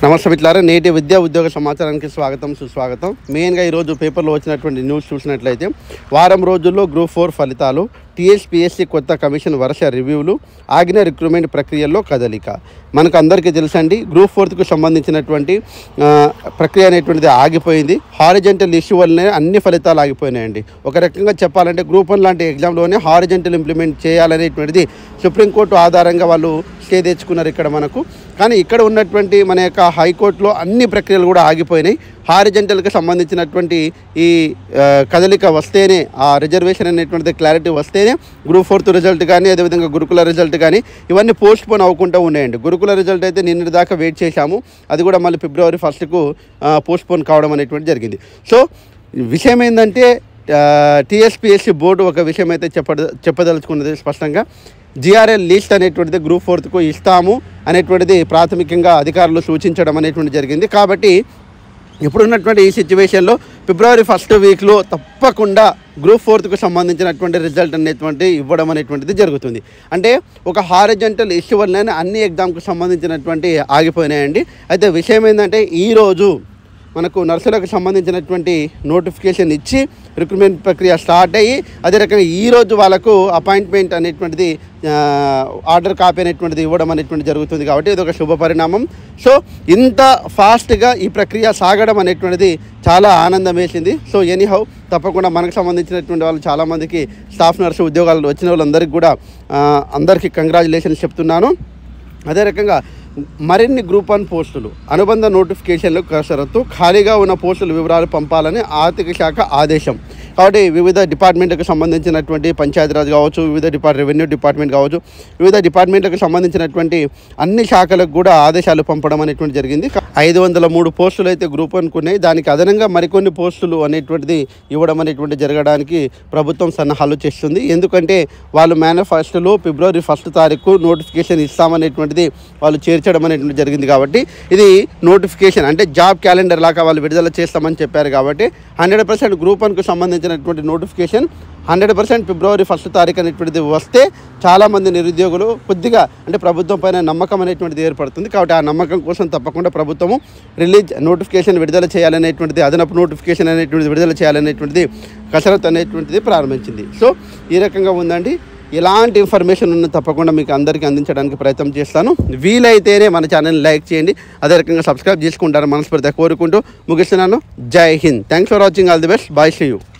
నమస్తే మిత్రులారా, నేటి విద్యా ఉద్యోగ సమాచారానికి స్వాగతం సుస్వాగతం. మెయిన్గా ఈరోజు పేపర్లో వచ్చినటువంటి న్యూస్ చూసినట్లయితే వారం రోజుల్లో గ్రూప్ 4 ఫలితాలు, టీఎస్పీఎస్సీ కొత్త కమిషన్ వరుస రివ్యూలు, ఆగిన రిక్రూట్మెంట్ ప్రక్రియల్లో కదలిక. మనకు అందరికీ తెలుసండి, గ్రూప్ 4కు సంబంధించినటువంటి ప్రక్రియ అనేటువంటిది ఆగిపోయింది. హారిజెంటల్ ఇష్యూ వల్లనే అన్ని ఫలితాలు ఆగిపోయినాయండి. ఒక రకంగా చెప్పాలంటే గ్రూప్ 1 లాంటి ఎగ్జామ్లోనే హారిజెంటల్ ఇంప్లిమెంట్ చేయాలనేటువంటిది సుప్రీంకోర్టు ఆధారంగా వాళ్ళు స్టే తెచ్చుకున్నారు ఇక్కడ మనకు. కానీ ఇక్కడ ఉన్నటువంటి మన యొక్క హైకోర్టులో అన్ని ప్రక్రియలు కూడా ఆగిపోయినాయి. హారిజెంటల్కి సంబంధించినటువంటి ఈ కదలిక వస్తేనే, ఆ రిజర్వేషన్ అనేటువంటిది క్లారిటీ వస్తేనే గ్రూప్ 4 రిజల్ట్ కానీ, అదేవిధంగా గురుకుల రిజల్ట్ కానీ ఇవన్నీ పోస్ట్ పోన్ అవ్వకుండా ఉన్నాయండి. గురుకుల రిజల్ట్ అయితే నిన్నటి దాకా వెయిట్ చేశాము, అది కూడా మళ్ళీ ఫిబ్రవరి 1కు పోస్ట్ పోన్ కావడం అనేటువంటి జరిగింది. సో విషయం ఏంటంటే టీఎస్పీఎస్సీ బోర్డు ఒక విషయం అయితే చెప్పదలుచుకున్నది స్పష్టంగా. జిఆర్ఎల్ లిస్ట్ అనేటువంటిది గ్రూప్ 4కు ఇస్తాము అనేటువంటిది ప్రాథమికంగా అధికారులు సూచించడం అనేటువంటి జరిగింది. కాబట్టి ఇప్పుడున్నటువంటి ఈ సిచ్యువేషన్లో ఫిబ్రవరి 1 వీక్లో తప్పకుండా గ్రూప్ 4కు సంబంధించినటువంటి రిజల్ట్ అనేటువంటి ఇవ్వడం అనేటువంటిది జరుగుతుంది. అంటే ఒక హారిజెంటల్ ఇష్యూ వల్లనే అన్ని ఎగ్జామ్కు సంబంధించినటువంటి ఆగిపోయినాయండి. అయితే విషయం ఏంటంటే ఈరోజు మనకు నర్సులకు సంబంధించినటువంటి నోటిఫికేషన్ ఇచ్చి రిక్రూట్మెంట్ ప్రక్రియ స్టార్ట్ అయ్యి, అదే రకంగా ఈరోజు వాళ్ళకు అపాయింట్మెంట్ అనేటువంటిది ఆర్డర్ కాపీ అనేటువంటిది ఇవ్వడం అనేటువంటి జరుగుతుంది. కాబట్టి ఇది ఒక శుభ పరిణామం. సో ఇంత ఫాస్ట్గా ఈ ప్రక్రియ సాగడం అనేటువంటిది చాలా ఆనందం వేసింది. సో ఎనీహౌ తప్పకుండా మనకు సంబంధించినటువంటి వాళ్ళు చాలామందికి స్టాఫ్ నర్సు ఉద్యోగాలు వచ్చిన వాళ్ళందరికీ కూడా అందరికీ కంగ్రాచులేషన్స్ చెప్తున్నాను. అదే రకంగా మరిన్ని గ్రూప్ 1 పోస్టులు, అనుబంధ నోటిఫికేషన్లు కసరత్తు, ఖాళీగా ఉన్న పోస్టుల వివరాలు పంపాలని ఆర్థిక శాఖ ఆదేశం. కాబట్టి వివిధ డిపార్ట్మెంట్లకు సంబంధించినటువంటి పంచాయతీరాజ్ కావచ్చు, వివిధ రెవెన్యూ డిపార్ట్మెంట్ కావచ్చు, వివిధ డిపార్ట్మెంట్లకు సంబంధించినటువంటి అన్ని శాఖలకు కూడా ఆదేశాలు పంపడం అనేటువంటి జరిగింది. 503 పోస్టులు అయితే గ్రూప్ 1కు ఉన్నాయి. దానికి అదనంగా మరికొన్ని పోస్టులు అనేటువంటిది ఇవ్వడం అనేటువంటి జరగడానికి ప్రభుత్వం సన్నాహాలు చేస్తుంది. ఎందుకంటే వాళ్ళు మేనిఫెస్టోలో ఫిబ్రవరి 1 తారీఖు నోటిఫికేషన్ ఇస్తామనేటువంటిది వాళ్ళు చేర్చడం అనేటువంటి జరిగింది. కాబట్టి ఇది నోటిఫికేషన్ అంటే జాబ్ క్యాలెండర్ లాగా వాళ్ళు విడుదల చేస్తామని చెప్పారు. కాబట్టి 100% గ్రూప్ 1కు సంబంధించినటువంటి నోటిఫికేషన్ 100% ఫిబ్రవరి 1 తారీఖు అనేటువంటిది వస్తే చాలామంది నిరుద్యోగులు కొద్దిగా అంటే ప్రభుత్వం పైన నమ్మకం అనేటువంటిది ఏర్పడుతుంది. కాబట్టి ఆ నమ్మకం కోసం తప్పకుండా ప్రభుత్వము నోటిఫికేషన్ విడుదల చేయాలనేటువంటిది, అదనపు నోటిఫికేషన్ అనేటువంటిది విడుదల చేయాలనేటువంటిది కసరత్తు అనేటువంటిది ప్రారంభించింది. సో ఈ రకంగా ఉందండి. ఎలాంటి ఇన్ఫర్మేషన్ ఉన్న తప్పకుండా మీకు అందరికీ అందించడానికి ప్రయత్నం చేస్తాను. వీలైతేనే మన ఛానల్ని లైక్ చేయండి, అదే రకంగా సబ్స్క్రైబ్ చేసుకుంటారని మనస్ఫూర్తిగా కోరుకుంటూ ముగిస్తున్నాను. జై Hind. Thanks for watching. All the best. Bye. See you.